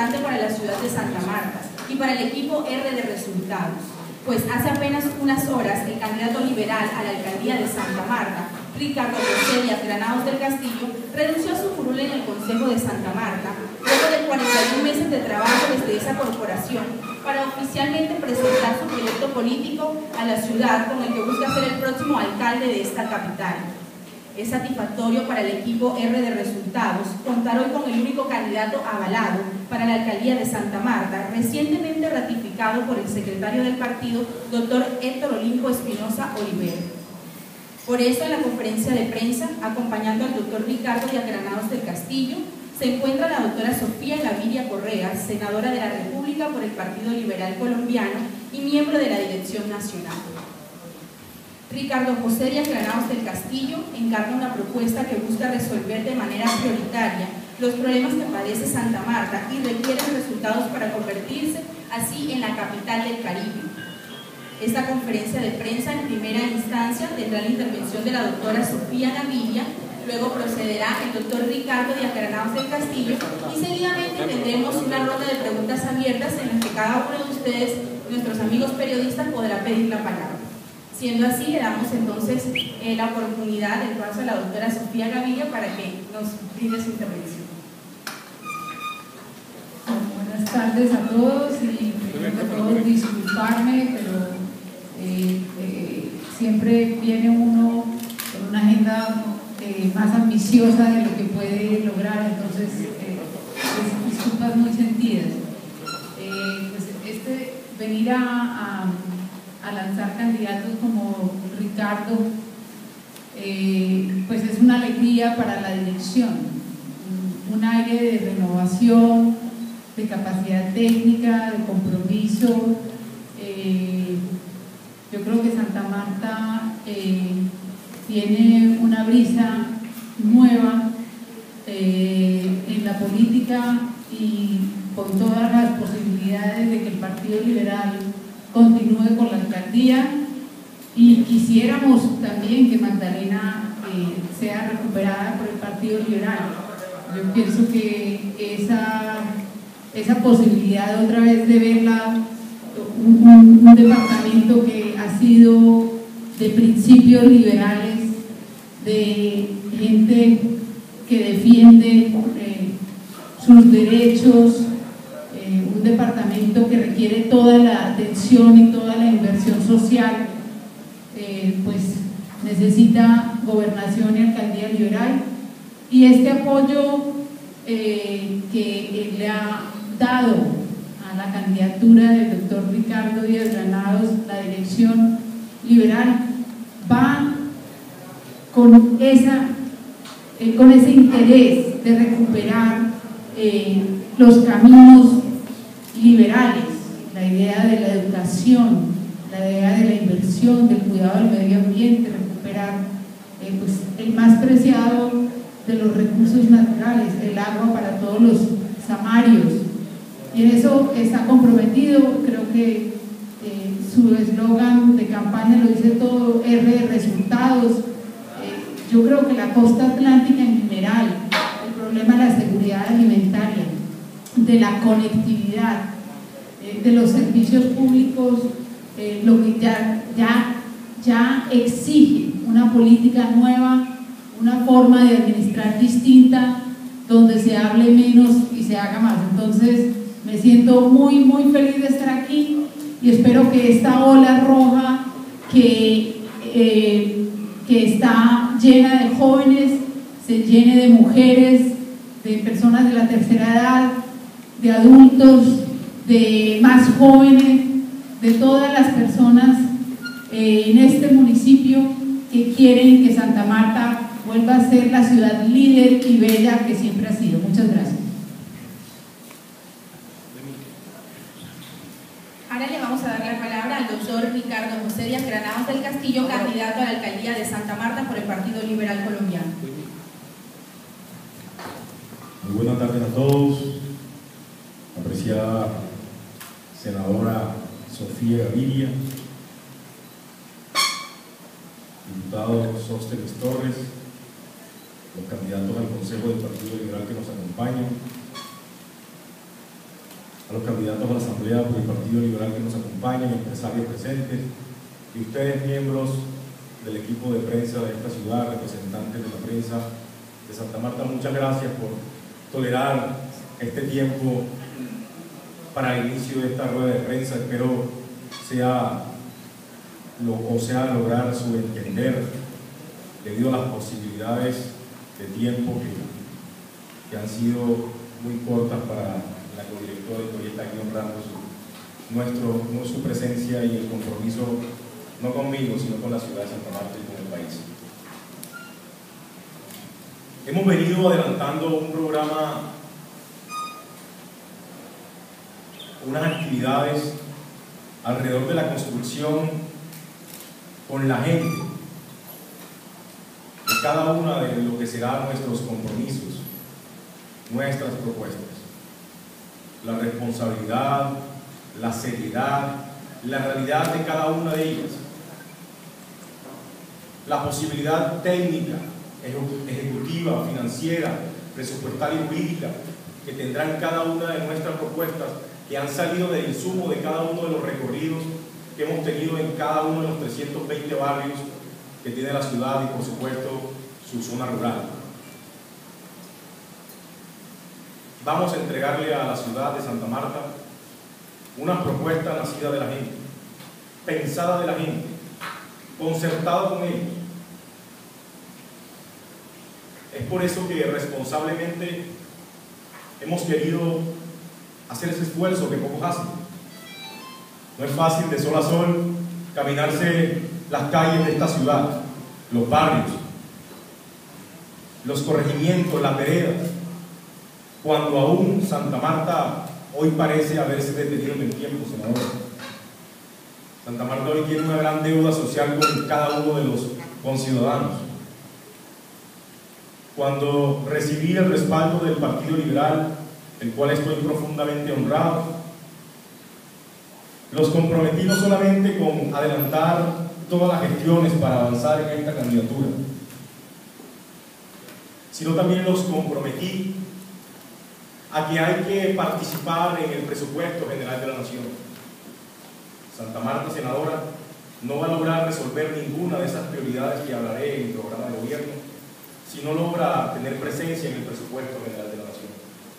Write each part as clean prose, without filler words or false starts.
importante para la ciudad de Santa Marta y para el equipo R de Resultados, pues hace apenas unas horas el candidato liberal a la alcaldía de Santa Marta, Ricardo José Díaz Granados del Castillo, renunció a su curul en el Consejo de Santa Marta luego de 41 meses de trabajo desde esa corporación para oficialmente presentar su proyecto político a la ciudad con el que busca ser el próximo alcalde de esta capital. Es satisfactorio para el equipo R de Resultados contar hoy con el único candidato avalado para la alcaldía de Santa Marta, recientemente ratificado por el secretario del partido, doctor Héctor Olimpo Espinosa Oliver. Por eso, en la conferencia de prensa, acompañando al doctor Ricardo Díaz Granados del Castillo, se encuentra la doctora Sofía Gaviria Correa, senadora de la República por el Partido Liberal Colombiano y miembro de la Dirección Nacional. Ricardo José Díaz Granados del Castillo encarna una propuesta que busca resolver de manera prioritaria los problemas que padece Santa Marta y requiere resultados para convertirse así en la capital del Caribe. Esta conferencia de prensa en primera instancia tendrá la intervención de la doctora Sofía Gaviria, luego procederá el doctor Ricardo Díaz Granados del Castillo y seguidamente tendremos una ronda de preguntas abiertas en las que cada uno de ustedes, nuestros amigos periodistas, podrá pedir la palabra. Siendo así, le damos entonces la oportunidad del paso a la doctora Sofía Gaviria para que nos brinde su intervención. Buenas tardes a todos y primero que todo disculparme, pero siempre viene uno con una agenda más ambiciosa de lo que puede lograr, entonces disculpas muy sentidas. Pues venir a lanzar candidatos como Ricardo, pues es una alegría para la dirección, un aire de renovación, de capacidad técnica, de compromiso. Yo creo que Santa Marta tiene una brisa nueva en la política y con todas las posibilidades de que el Partido Liberal continúe con la alcaldía, y quisiéramos también que Magdalena sea recuperada por el Partido Liberal. Yo pienso que esa posibilidad otra vez de verla, un departamento que ha sido de principios liberales, de gente que defiende sus derechos, un departamento que requiere toda la atención y toda la inversión social, pues necesita gobernación y alcaldía liberal, y este apoyo que le ha dado a la candidatura del doctor Ricardo Díaz Granados, la dirección liberal, va con ese interés de recuperar los caminos liberales, la idea de la educación, la idea de la inversión, del cuidado del medio ambiente, recuperar pues, el más preciado de los recursos naturales, el agua para todos los samarios, y en eso está comprometido. Creo que su eslogan de campaña lo dice todo, R de Resultados. Yo creo que la costa atlántica en general, el problema de la seguridad alimentaria, de la conectividad, de los servicios públicos, lo que ya exige una política nueva, una forma de administrar distinta, donde se hable menos y se haga más. Entonces me siento muy muy feliz de estar aquí y espero que esta ola roja que está llena de jóvenes se llene de mujeres, de personas de la tercera edad, de adultos, de más jóvenes, de todas las personas en este municipio que quieren que Santa Marta vuelva a ser la ciudad líder y bella que siempre ha sido. Muchas gracias. Ahora le vamos a dar la palabra al doctor Ricardo José Díaz Granados del Castillo, candidato a la alcaldía de Santa Marta por el Partido Liberal Colombiano. Muy buenas tardes a todos. Apreciada senadora Sofía Gaviria, diputado Sóstenes Torres, los candidatos al Consejo del Partido Liberal que nos acompañan, a los candidatos a la Asamblea por el Partido Liberal que nos acompañan, empresarios presentes, y ustedes, miembros del equipo de prensa de esta ciudad, representantes de la prensa de Santa Marta, muchas gracias por tolerar este tiempo para el inicio de esta rueda de prensa. Espero sea lograr su entender debido a las posibilidades de tiempo que han sido muy cortas para la codirectora y que hoy está aquí honrando su presencia y el compromiso, no conmigo, sino con la ciudad de Santa Marta y con el país. Hemos venido adelantando un programa, unas actividades alrededor de la construcción con la gente de cada una de lo que serán nuestros compromisos, nuestras propuestas. La responsabilidad, la seriedad, la realidad de cada una de ellas, la posibilidad técnica, ejecutiva, financiera, presupuestaria y jurídica que tendrán cada una de nuestras propuestas, que han salido del insumo de cada uno de los recorridos que hemos tenido en cada uno de los 320 barrios que tiene la ciudad y, por supuesto, su zona rural. Vamos a entregarle a la ciudad de Santa Marta una propuesta nacida de la gente, pensada de la gente, concertada con ellos. Es por eso que responsablemente hemos querido hacer ese esfuerzo que pocos hacen. No es fácil de sol a sol caminarse las calles de esta ciudad, los barrios, los corregimientos, las veredas, cuando aún Santa Marta hoy parece haberse detenido en el tiempo, senador. Santa Marta hoy tiene una gran deuda social con cada uno de los conciudadanos. Cuando recibí el respaldo del Partido Liberal, el cual estoy profundamente honrado, los comprometí no solamente con adelantar todas las gestiones para avanzar en esta candidatura, sino también los comprometí a que hay que participar en el presupuesto general de la nación. Santa Marta, senadora, no va a lograr resolver ninguna de esas prioridades que hablaré en el programa de gobierno si no logra tener presencia en el presupuesto general de la nación.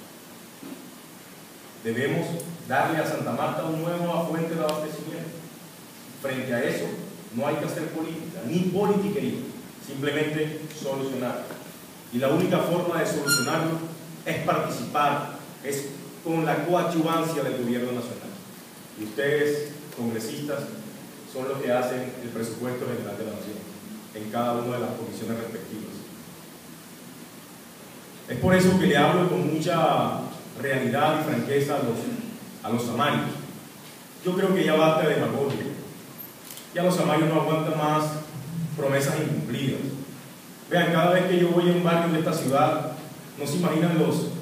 Debemos darle a Santa Marta una nueva fuente de abastecimiento. Frente a eso, no hay que hacer política, ni politiquería, simplemente solucionar. Y la única forma de solucionarlo es participar, es con la coadyuvancia del gobierno nacional. Y ustedes, congresistas, son los que hacen el presupuesto general de la nación en cada una de las comisiones respectivas. Es por eso que le hablo con mucha realidad y franqueza a los samarios. Yo creo que ya basta de demagogia. Ya los samarios no aguantan más promesas incumplidas. Vean, cada vez que yo voy a un barrio de esta ciudad, no se imaginan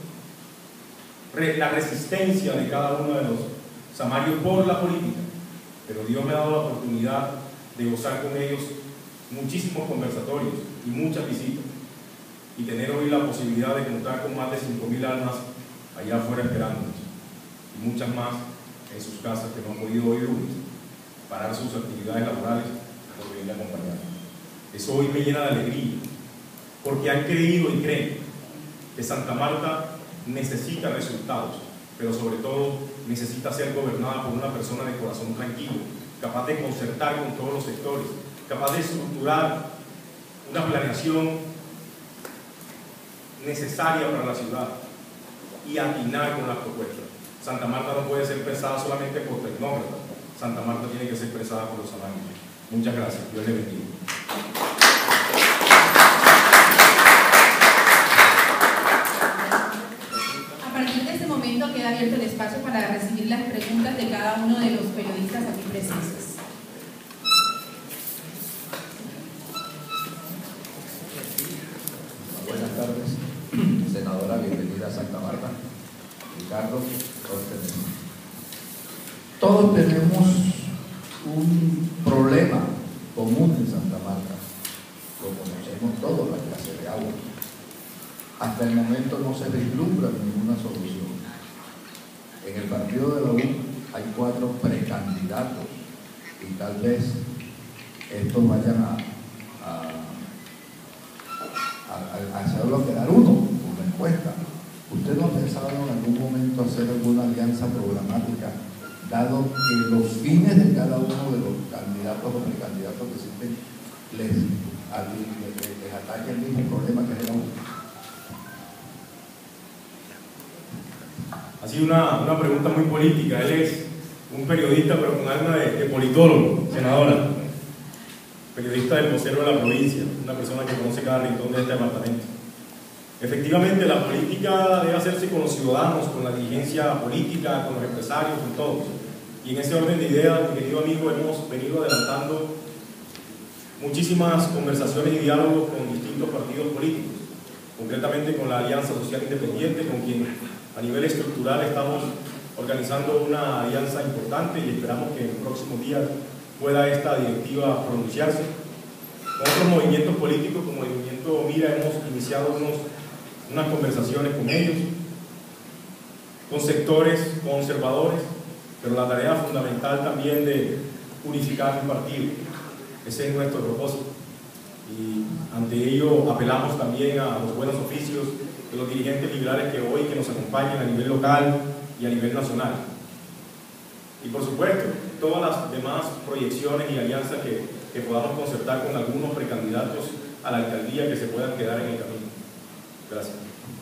la resistencia de cada uno de los samarios por la política. Pero Dios me ha dado la oportunidad de gozar con ellos muchísimos conversatorios y muchas visitas, y tener hoy la posibilidad de contar con más de 5.000 almas allá afuera esperándonos, y muchas más en sus casas que no han podido hoy lunes parar sus actividades laborales por venir a acompañar. Eso hoy me llena de alegría, porque han creído y creen que Santa Marta necesita resultados, pero sobre todo necesita ser gobernada por una persona de corazón tranquilo, capaz de concertar con todos los sectores, capaz de estructurar una planeación necesaria para la ciudad y atinar con las propuestas. Santa Marta no puede ser pensada solamente por tecnócratas. Santa Marta tiene que ser pensada por los samarios. Muchas gracias. Dios le bendiga. A partir de este momento queda abierto el espacio para recibir las preguntas de cada uno de los periodistas aquí presentes. Buenas tardes, senadora, bienvenida a Santa Marta. Ricardo, todos tenemos un problema común en Santa Marta, lo conocemos todos, la clase de agua. Hasta el momento no se vislumbra ninguna solución. En el partido de la U hay 4 precandidatos y tal vez estos vayan a hacerlo quedar uno por la encuesta. ¿Usted no ha pensado en algún momento hacer alguna alianza programática, dado que los fines de cada uno de los candidatos o precandidatos que existen les ataque el mismo problema que es la U? Ha sido una pregunta muy política. Él es un periodista, pero con alma de politólogo, senadora. Periodista del vocero de la provincia, una persona que conoce cada rincón de este departamento. Efectivamente, la política debe hacerse con los ciudadanos, con la dirigencia política, con los empresarios, con todos. Y en ese orden de ideas, mi querido amigo, hemos venido adelantando muchísimas conversaciones y diálogos con distintos partidos políticos, concretamente con la Alianza Social Independiente, con quien a nivel estructural estamos organizando una alianza importante y esperamos que en los próximos días pueda esta directiva pronunciarse. Con otros movimientos políticos como el movimiento Mira hemos iniciado unas conversaciones con ellos, con sectores conservadores, pero la tarea fundamental también de unificar el partido. Ese es nuestro propósito. Y ante ello apelamos también a los buenos oficios de los dirigentes liberales que hoy nos acompañan a nivel local y a nivel nacional. Y por supuesto, todas las demás proyecciones y alianzas que podamos concertar con algunos precandidatos a la alcaldía que se puedan quedar en el camino. Gracias.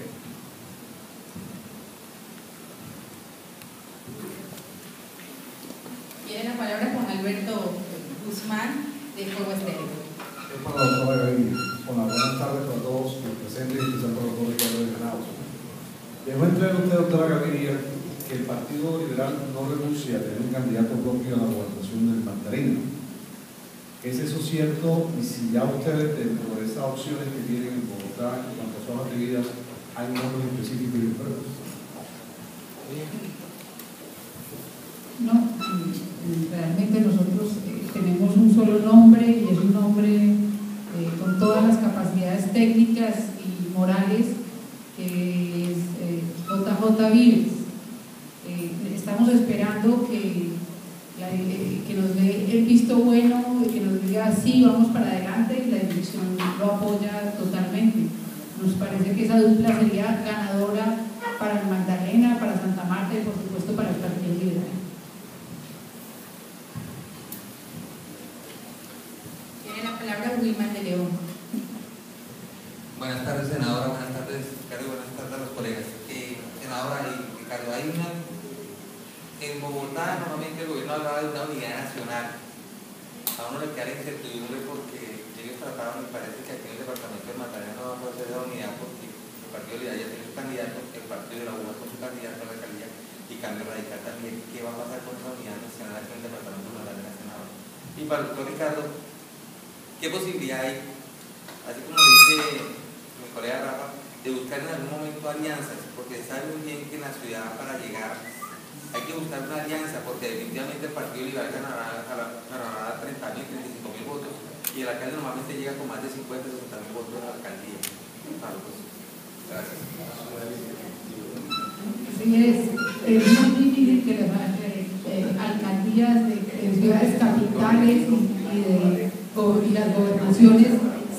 Tiene la palabra Juan Alberto Guzmán, de Fuego Estéreo. Para la doctora Gaviria. Buenas tardes para todos los presentes y especial para los doctores de Granados. Dejó entrever usted, doctora Gaviria, que el Partido Liberal no renuncia a tener un candidato propio a la gobernación del Magdalena. ¿Es eso cierto? Y si ya ustedes, dentro de esas opciones que tienen en Bogotá en cuanto a sus actividades, hay un nombre específico y pruebas. No, realmente nosotros tenemos un solo nombre y es un nombre con todas las capacidades técnicas y morales, que es JJ Vives. Estamos esperando que nos dé el visto bueno, que nos diga sí, vamos para adelante, y la dirección lo apoya totalmente. Nos parece que esa dupla sería ganadora para el Magdalena, para Santa Marta y por supuesto para el Partido Liberal. Tiene la palabra Wilman de León. Buenas tardes, senadora. Buenas tardes, Ricardo. Buenas tardes a los colegas. Senadora y Ricardo, en Bogotá normalmente el gobierno hablaba de una unidad nacional. A uno le queda la incertidumbre porque ellos trataron, me parece que aquí en el departamento de Magdalena no va a hacer esa unidad porque el Partido Liberal ya tiene su candidato, el Partido de la U con su candidato a la alcaldía y Cambio Radical también. ¿Qué va a pasar con esa unidad nacional aquí en el departamento de Magdalena, senadora? Y para el doctor Ricardo, ¿qué posibilidad hay, así como dice mi colega Rafa, de buscar en algún momento alianzas? Porque sabe muy bien que en la ciudad para llegar hay que buscar una alianza, porque definitivamente el Partido Liberal ganará 30.000, 35.000 votos y el alcalde normalmente llega con más de 50, 60.000 votos a la alcaldía. Claro, pues, gracias. Sí, es muy difícil que las alcaldías de ciudades capitales y las gobernaciones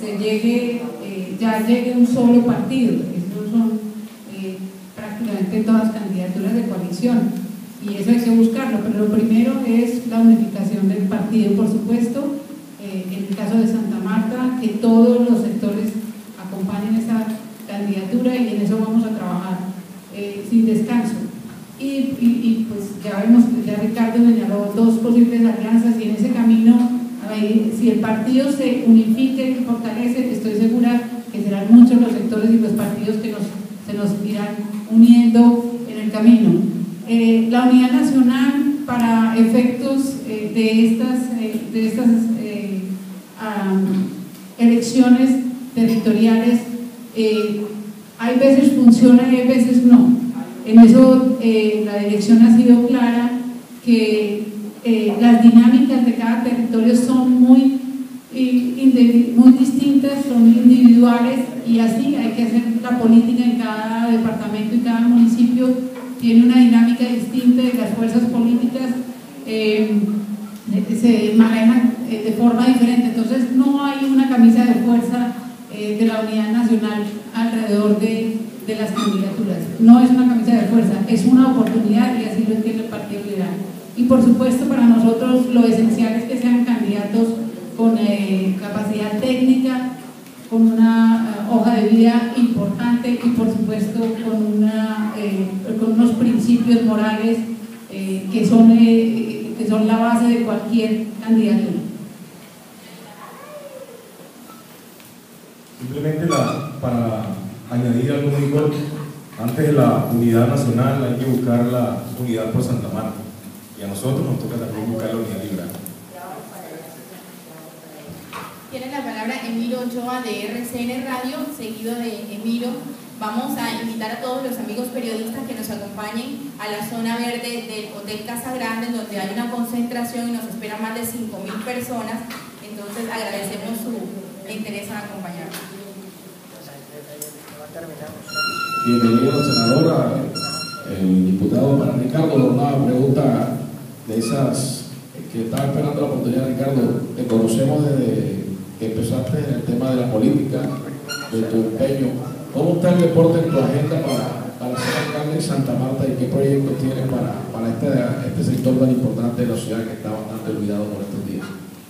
ya llegue un solo partido. Esos son prácticamente todas candidaturas de coalición. Y eso hay que buscarlo, pero lo primero es la unificación del partido, por supuesto, en el caso de Santa Marta, que todos los sectores acompañen esa candidatura y en eso vamos a trabajar sin descanso. Y pues ya vemos, ya Ricardo señaló 2 posibles alianzas y en ese camino, si el partido se unifica y fortalece, estoy segura que serán muchos los sectores y los partidos que se nos irán uniendo en el camino. La unidad nacional para efectos de estas elecciones territoriales hay veces funciona y hay veces no. En eso la dirección ha sido clara que las dinámicas de cada territorio son muy distintas, son individuales y así hay que hacer la política en cada departamento y cada municipio tiene una dinámica distinta y las fuerzas políticas se manejan de forma diferente. Entonces no hay una camisa de fuerza de la unidad nacional alrededor de las candidaturas. No es una camisa de fuerza, es una oportunidad, y así lo entiende el Partido Liberal. Y por supuesto para nosotros lo esencial es que sean candidatos con capacidad técnica, con una hoja de vida importante y por supuesto con unos principios morales que son la base de cualquier candidatura. Simplemente para añadir algo muy corto, antes de la unidad nacional hay que buscar la unidad por Santa Marta, y a nosotros nos toca también buscar la unidad liberal. Tiene la palabra Emiro Ochoa de RCN Radio, seguido de Emiro. Vamos a invitar a todos los amigos periodistas que nos acompañen a la zona verde del Hotel Casa Grande, donde hay una concentración y nos esperan más de 5.000 personas. Entonces agradecemos su interés en acompañarnos. Bienvenido, senadora. El diputado para Ricardo, una pregunta de esas que estaba esperando la oportunidad. Ricardo, te conocemos desde que empezaste en el tema de la política, de tu empeño. ¿Cómo está el deporte en tu agenda para ser alcalde en Santa Marta, y qué proyectos tienes para este sector tan importante de la ciudad que está bastante olvidado por estos días?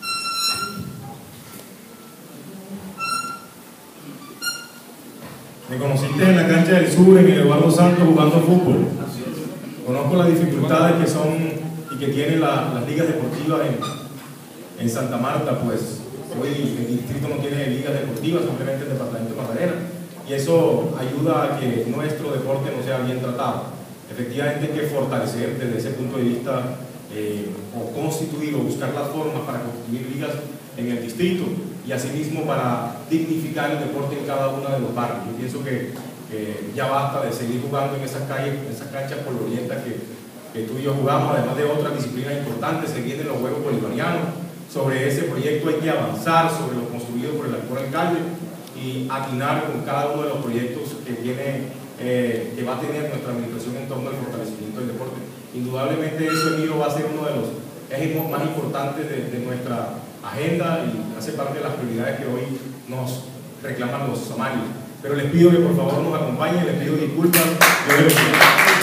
Me conociste en la cancha del Sur, en el Eduardo Santos, jugando fútbol. Conozco las dificultades que son y que tienen las ligas deportivas en Santa Marta. Pues hoy el distrito no tiene ligas deportivas, simplemente el departamento de Magdalena, y eso ayuda a que nuestro deporte no sea bien tratado. Efectivamente hay que fortalecer desde ese punto de vista o constituir o buscar las formas para constituir ligas en el distrito, y asimismo para dignificar el deporte en cada uno de los barrios. Yo pienso que ya basta de seguir jugando en esas calles, en esas canchas polvorientas que tú y yo jugamos, además de otras disciplinas importantes. Se vienen los Juegos Bolivarianos. Sobre ese proyecto hay que avanzar, sobre lo construido por el actual alcalde, y atinar con cada uno de los proyectos que va a tener nuestra administración en torno al fortalecimiento del deporte. Indudablemente eso, Emiro, va a ser uno de los ejes más importantes de nuestra agenda, y hace parte de las prioridades que hoy nos reclaman los samarios. Pero les pido que por favor nos acompañen, les pido disculpas.